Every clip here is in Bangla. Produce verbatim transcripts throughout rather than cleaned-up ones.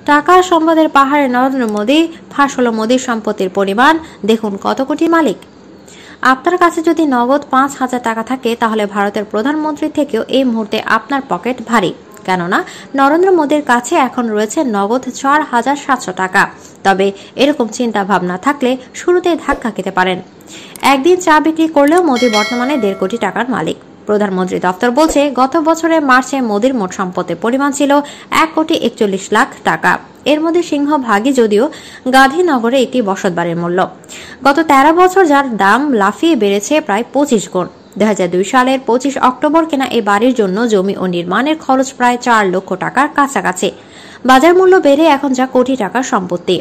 টাকা সম্পদের পাহাড়ে নরেন্দ্র মোদী ফাঁস হলো মোদীর সম্পত্তির পরিমাণ, দেখুন কত কোটি মালিক। আপনার কাছে যদি নগদ পাঁচ হাজার টাকা থাকে তাহলে ভারতের প্রধানমন্ত্রী থেকেও এই মুহূর্তে আপনার পকেট ভারী, কেননা নরেন্দ্র মোদীর কাছে এখন রয়েছে নগদ চার হাজার সাতশো টাকা। তবে এরকম চিন্তা ভাবনা থাকলে শুরুতেই ধাক্কা খেতে পারেন। একদিন চা বিক্রি করলেও মোদী বর্তমানে দেড় কোটি টাকার মালিক। প্রধানমন্ত্রী দফতর বলছে, গত বছরের মার্চে মোদীর মোট সম্পদের পরিমাণ ছিল এক কোটি একচল্লিশ লাখ টাকা। এর মধ্যে সিংহভাগই যদিও গান্ধীনগরে একটি বসতবাড়ির মূল্য। গত তেরো বছর যার দাম লাফিয়ে বেড়েছে প্রায় পঁচিশ গুণ। দুই হাজার দুই সালের পঁচিশ অক্টোবর কেনা এই বাড়ির জন্য জমি ও নির্মাণের খরচ প্রায় চার লক্ষ টাকার কাছাকাছি। বাজার মূল্য বেড়ে এখন যা কোটি টাকার সম্পত্তি।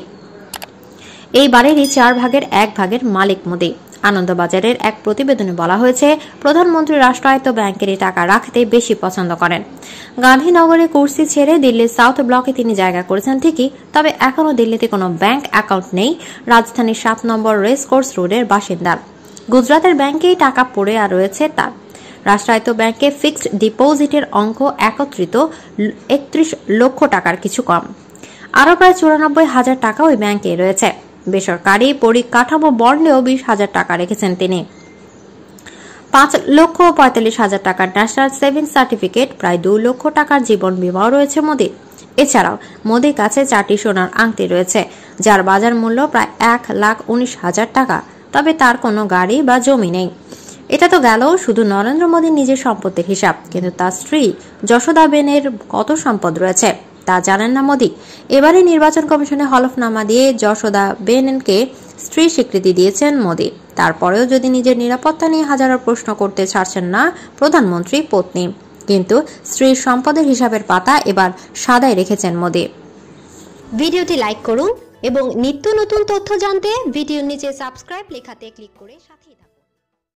এই বাড়িরই চার ভাগের এক ভাগের মালিক মোদী। আনন্দবাজারের এক প্রতিবেদনে বলা হয়েছে, প্রধানমন্ত্রী রাষ্ট্রায়ত্ত ব্যাংকের টাকা রাখতে বেশি পছন্দ করেন। গান্ধীনগরে কুর্সি ছেড়ে দিল্লির সাউথ ব্লকে তিনি জায়গা করেছেন ঠিকই, তবে এখনও দিল্লিতে কোনো ব্যাংক অ্যাকাউন্ট নেই। রাজধানীর সাত নম্বর রেস কোর্স রোডের বাসিন্দা। গুজরাটের ব্যাংকেই টাকা পড়ে আর রয়েছে তার। রাষ্ট্রায়ত্ত ব্যাংকে ফিক্সড ডিপোজিটের অঙ্ক একত্রিত একত্রিশ লক্ষ টাকার কিছু কম। আরও প্রায় চুরানব্বই হাজার টাকা ওই ব্যাংকে রয়েছে। বেসরকারি পরিকাঠামো বন্ডেও বিশ হাজার টাকা রেখেছেন তিনি। পাঁচ লক্ষ পঁয়তাল্লিশ হাজার টাকার ন্যাশনাল সেভিংস সার্টিফিকেট, প্রায় দুই লক্ষ টাকার জীবন বীমাও রয়েছে মোদীর। এছাড়াও মোদীর কাছে চারটি সোনার আংটি রয়েছে, যার বাজার মূল্য প্রায় এক লাখ উনিশ হাজার টাকা। তবে তার কোনো গাড়ি বা জমি নেই। এটা তো গেল শুধু নরেন্দ্র মোদীর নিজের সম্পত্তির হিসাব, কিন্তু তার স্ত্রী যশোদাবেনের কত সম্পদ রয়েছে তা জানেন না মোদী। এবারে নির্বাচন কমিশনে হলফনামা দিয়ে যশোদাবেনকে স্ত্রী স্বীকৃতি দিয়েছেন মোদী। তারপরেও যদি নিজের নিরাপত্তা নিয়ে হাজারো প্রশ্ন করতে ছাড়ছেন না প্রধানমন্ত্রী পত্নী, কিন্তু স্ত্রীর সম্পদের হিসাবের পাতা এবার সাদায় রেখেছেন মোদী। ভিডিওটি লাইক করুন এবং নিত্য নতুন তথ্য জানতে ভিডিওর নিচে সাবস্ক্রাইব লেখাতে ক্লিক করে সাথেই থাকুন।